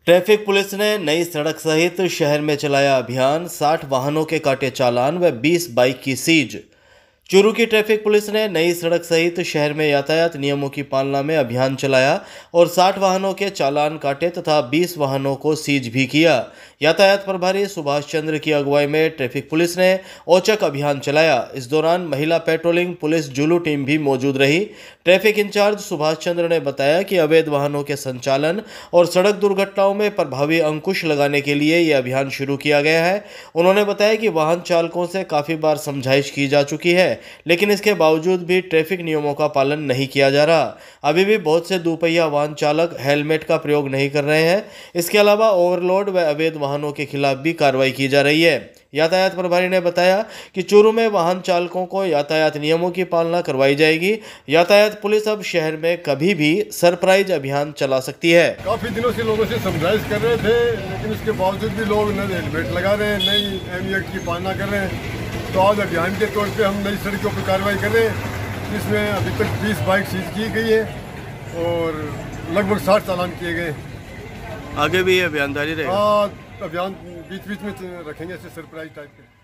Traffic police ने नई सड़क सहित शहर में चलाया अभियान। 60 वाहनों के काटे चालान व 20 बाइक की सीज। चूरू की ट्रैफिक पुलिस ने नई सड़क सहित शहर में यातायात नियमों की पालना में अभियान चलाया और 60 वाहनों के चालान काटे तथा 20 वाहनों को सीज भी किया। यातायात प्रभारी सुभाष चंद्र की अगुवाई में ट्रैफिक पुलिस ने औचक अभियान चलाया। इस दौरान महिला पेट्रोलिंग पुलिस जुलू टीम भी मौजूद रही। ट्रैफिक इंचार्ज सुभाष चंद्र ने बताया कि अवैध वाहनों के संचालन और सड़क दुर्घटनाओं में प्रभावी अंकुश लगाने के लिए यह अभियान शुरू किया गया है। उन्होंने बताया कि वाहन चालकों से काफ़ी बार समझाइश की जा चुकी है, लेकिन इसके बावजूद भी ट्रैफिक नियमों का पालन नहीं किया जा रहा। अभी भी बहुत से दोपहिया वाहन चालक हेलमेट का प्रयोग नहीं कर रहे हैं। इसके अलावा ओवरलोड व अवैध वाहनों के खिलाफ भी कार्रवाई की जा रही है। यातायात प्रभारी ने बताया कि चूरू में वाहन चालकों को यातायात नियमों की पालना करवाई जाएगी। यातायात पुलिस अब शहर में कभी भी सरप्राइज अभियान चला सकती है। काफी दिनों से लोगों से समझाइश कर रहे थे, लेकिन उसके बावजूद भी लोग न हेलमेट लगा रहे हैं, नई एमईएक्ट की पालना कर रहे हैं। तो आज अभियान के तौर पे हम नई सड़कों पर कार्रवाई कर रहे हैं। इसमें अभी तक 20 बाइक सीज की गई है और लगभग 60 चालान किए गए। आगे भी ये अभियान जारी रहेगा। अभियान बीच बीच में रखेंगे ऐसे सरप्राइज टाइप के।